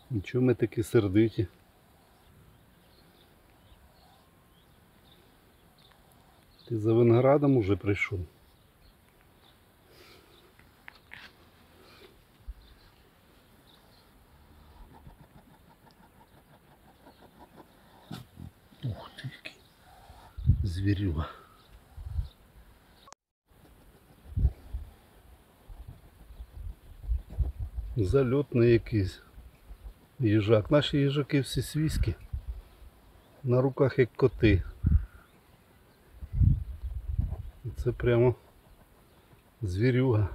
Нічого ми такі сердиті. Ти за виноградом уже прийшов. Ух ти, який звірюга. Зальотний якийсь їжак. Наші їжаки всі свійські. На руках як коти. Це прямо звірюга.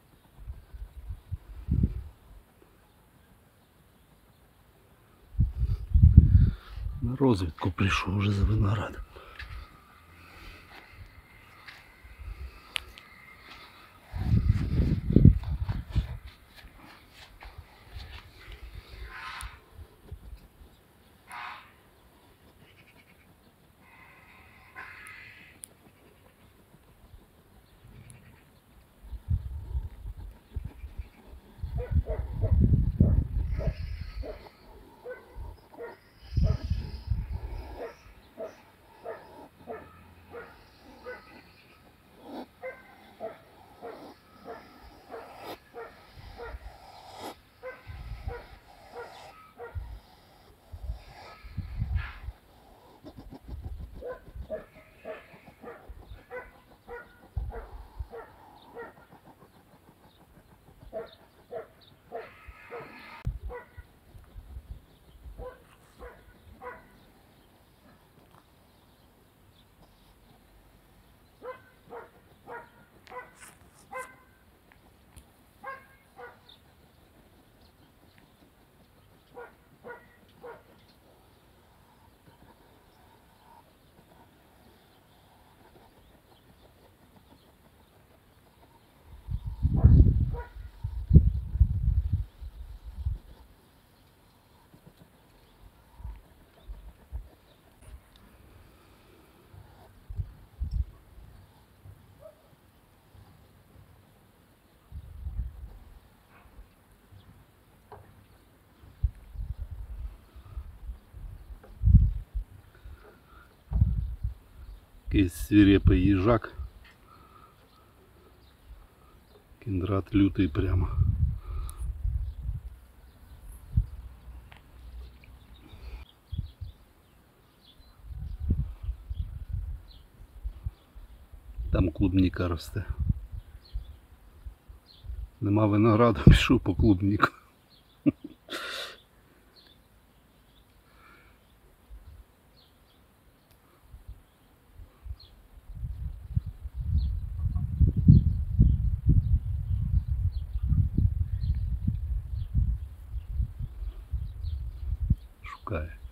На розвідку прийшов вже за виноградом. Якийсь свирепий їжак. Кіндрат лютий прямо. Там клубніка росте. Нема винограду, пішов по клубніку. Шукає.